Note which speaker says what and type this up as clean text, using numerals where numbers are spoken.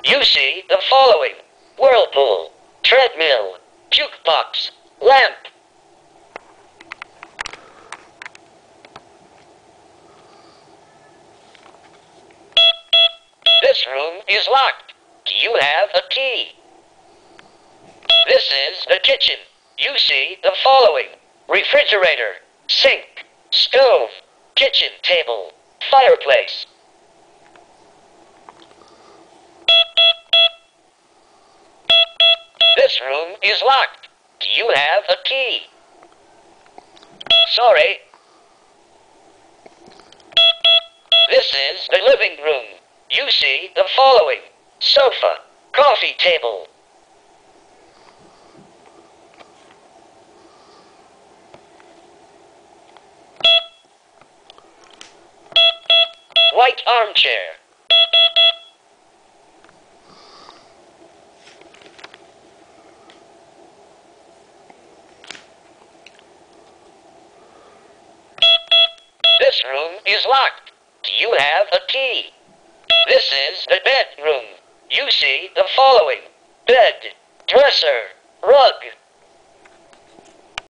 Speaker 1: You see the following: whirlpool, treadmill, jukebox, lamp. This room is locked. Do you have a key? This is the kitchen. You see the following: refrigerator, sink, stove, kitchen table, fireplace. This room is locked. Do you have a key? Sorry. This is the living room. You see the following: sofa, coffee table. White armchair. This room is locked. Do you have a key? This is the bedroom. You see the following: bed, dresser, rug,